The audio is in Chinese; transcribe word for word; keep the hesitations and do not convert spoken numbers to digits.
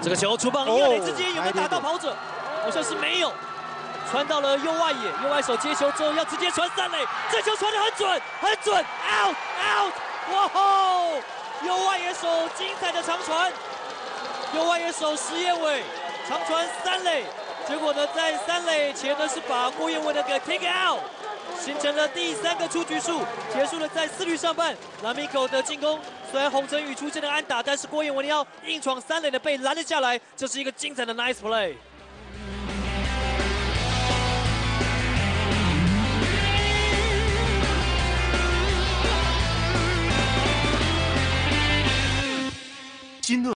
这个球出棒，一二垒之间有没有打到跑者？好像是没有。传到了右外野，右外手接球之后要直接传三垒，这球传得很准，很准 ，out out， 哇吼！右外野手精彩的长传，右外野手石彦伟长传三垒，结果呢在三垒前呢是把郭彦文的给 take out， 形成了第三个出局数，结束了在四旅上半蓝米狗的进攻。虽然洪承宇出现了安打，但是郭彦文要硬闯三垒的被拦了下来，这是一个精彩的 nice play。 金乐。